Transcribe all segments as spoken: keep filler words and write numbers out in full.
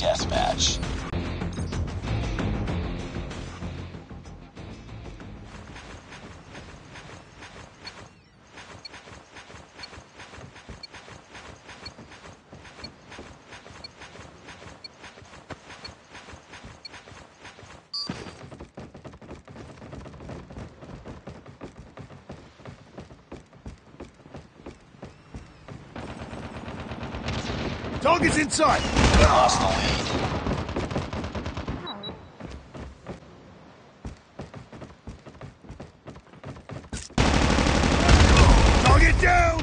deathmatch. Target's inside! Lost the lead. Target down!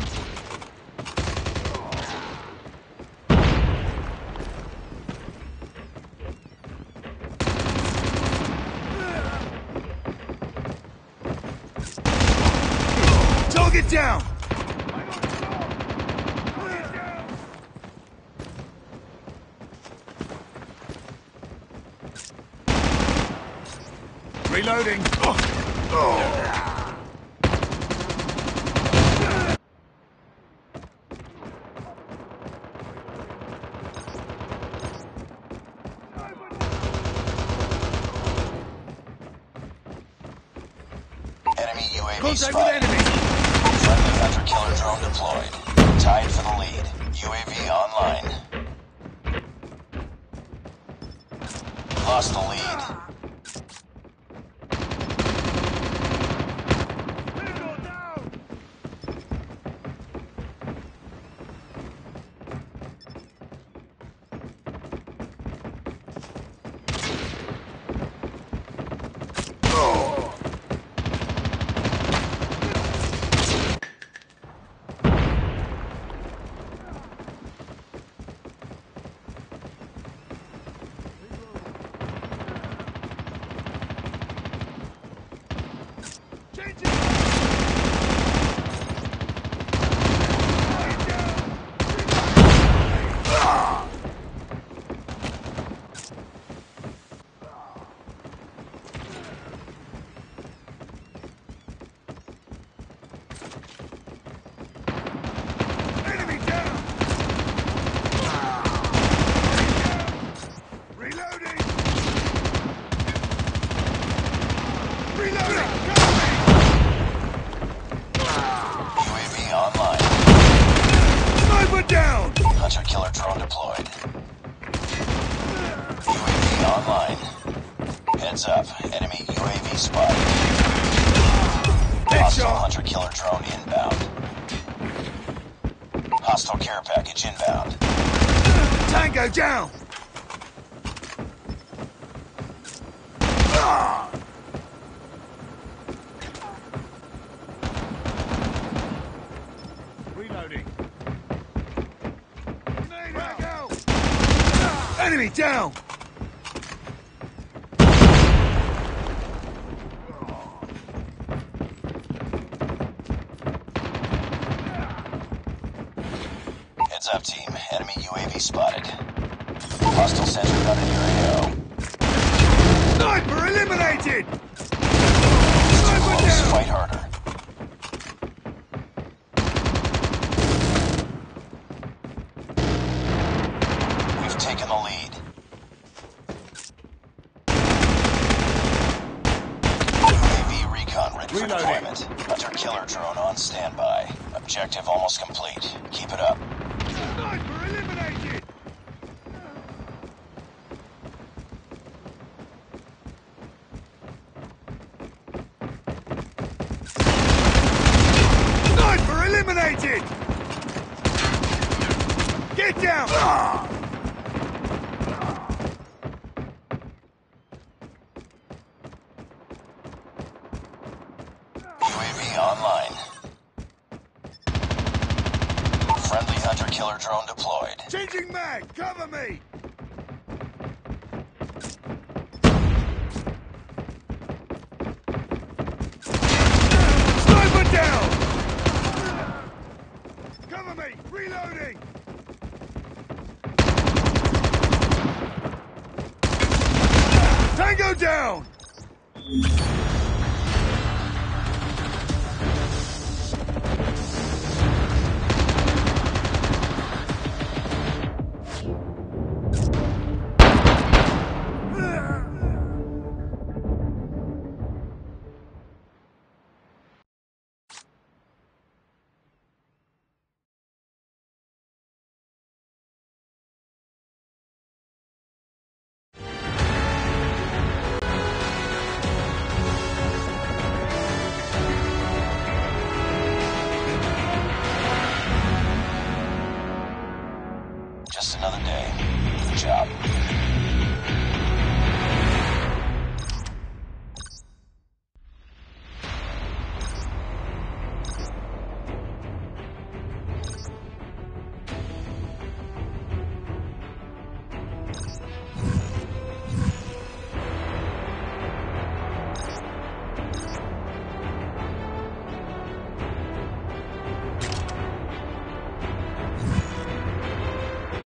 Target down! Reloading. Oh. Oh. Enemy U A V Contact spotted. with enemy. Friendly hunter-killer drone deployed. Tied for the lead. U A V online. Lost the lead. Hunter-killer drone deployed. U A V online. Heads up. Enemy U A V spotted. Hostile hunter-killer drone inbound. Hostile care package inbound. Tango down! Ah! Reloading. Enemy down! Heads up, team. Enemy U A V spotted. Hostile sentry gun in your A O. Sniper eliminated! It's too close. Fight harder. We've taken the lead. U A V recon ready for deployment. Hunter-killer drone on standby. Objective almost complete. Keep it up. Sniper eliminated! Sniper eliminated! Get down! Ah! U A V online. Friendly hunter-killer drone deployed. Changing mag! Cover me! Sniper down! Cover me! Reloading! Tango down!